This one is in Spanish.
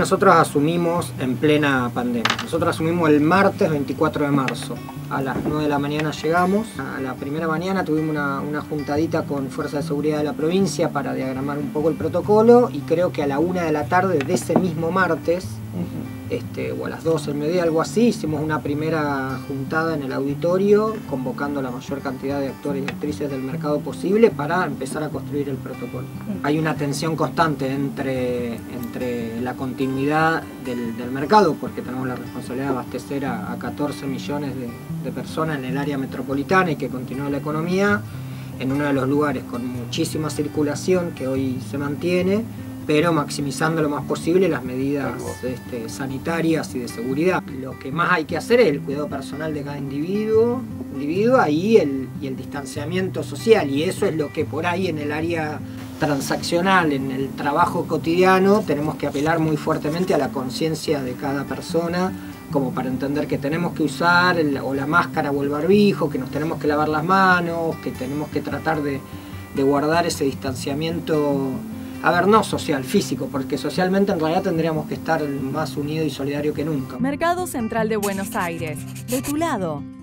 nosotros asumimos en plena pandemia. Nosotros asumimos el martes 24 de marzo. A las 9 de la mañana llegamos. A la primera mañana tuvimos una juntadita con Fuerza de Seguridad de la provincia para diagramar un poco el protocolo, y creo que a la 1 de la tarde de ese mismo martes, o a las 12 del mediodía, algo así, hicimos una primera juntada en el auditorio, convocando la mayor cantidad de actores y actrices del mercado posible para empezar a construir el protocolo. Hay una tensión constante entre la continuidad del mercado, porque tenemos la responsabilidad de abastecer a 14 millones de personas en el área metropolitana y que continúe la economía en uno de los lugares con muchísima circulación que hoy se mantiene, pero maximizando lo más posible las medidas sanitarias y de seguridad. Lo que más hay que hacer es el cuidado personal de cada individuo y el distanciamiento social, y eso es lo que por ahí en el área transaccional, en el trabajo cotidiano, tenemos que apelar muy fuertemente a la conciencia de cada persona, como para entender que tenemos que usar o la máscara o el barbijo, que nos tenemos que lavar las manos, que tenemos que tratar de guardar ese distanciamiento. A ver, no social, físico, porque socialmente en realidad tendríamos que estar más unidos y solidarios que nunca. Mercado Central de Buenos Aires, de tu lado.